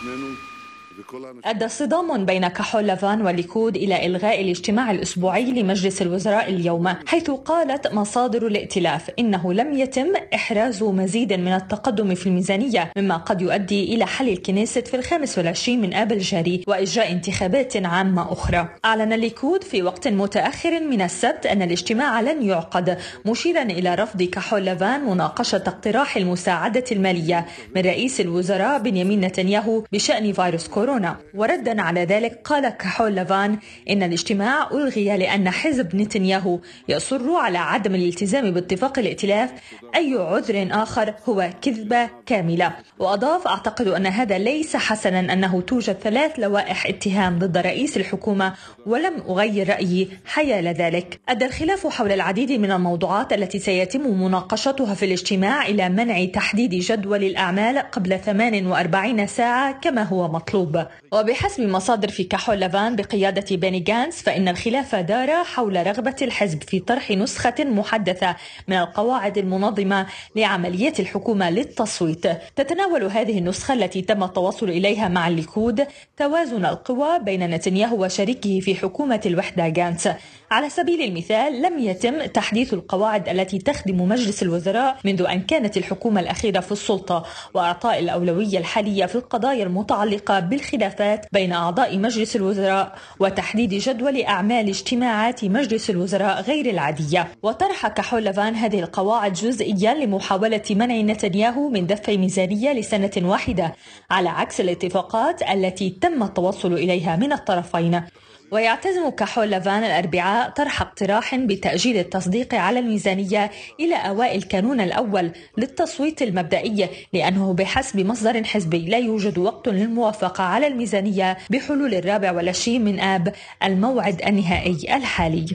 أدى صدام بين كحول لافان والليكود إلى إلغاء الاجتماع الأسبوعي لمجلس الوزراء اليوم، حيث قالت مصادر الائتلاف إنه لم يتم إحراز مزيد من التقدم في الميزانية، مما قد يؤدي إلى حل الكنيست في 25 من آب الجاري وإجراء انتخابات عامة أخرى. أعلن الليكود في وقت متأخر من السبت أن الاجتماع لن يعقد، مشيرا إلى رفض كحول لافان مناقشة اقتراح المساعدة المالية من رئيس الوزراء بنيامين نتنياهو بشأن فيروس كورونا. وردا على ذلك قال كحول لافان إن الاجتماع ألغي لأن حزب نتنياهو يصر على عدم الالتزام باتفاق الائتلاف، أي عذر آخر هو كذبة كاملة. وأضاف: أعتقد أن هذا ليس حسنا أنه توجد 3 لوائح اتهام ضد رئيس الحكومة ولم أغير رأيي حيال ذلك. أدى الخلاف حول العديد من الموضوعات التي سيتم مناقشتها في الاجتماع إلى منع تحديد جدول الأعمال قبل 48 ساعة كما هو مطلوب. وبحسب مصادر في كحول لافان بقيادة بيني غانتس، فإن الخلاف دار حول رغبة الحزب في طرح نسخة محدثة من القواعد المنظمة لعمليات الحكومة للتصويت. تتناول هذه النسخة التي تم التوصل إليها مع الليكود توازن القوى بين نتنياهو وشريكه في حكومة الوحدة غانتس. على سبيل المثال، لم يتم تحديث القواعد التي تخدم مجلس الوزراء منذ أن كانت الحكومة الأخيرة في السلطة، وإعطاء الأولوية الحالية في القضايا المتعلقة بالخلافات بين أعضاء مجلس الوزراء، وتحديد جدول أعمال اجتماعات مجلس الوزراء غير العادية. وطرح كحول لافان هذه القواعد جزئيا لمحاولة منع نتنياهو من دفع ميزانية لسنة واحدة، على عكس الاتفاقات التي تم التوصل إليها من الطرفين. ويعتزم كحول لافان الأربعاء طرح اقتراح بتأجيل التصديق على الميزانية إلى أوائل كانون الأول للتصويت المبدئي، لأنه بحسب مصدر حزبي لا يوجد وقت للموافقة على الميزانية بحلول 24 من آب، الموعد النهائي الحالي.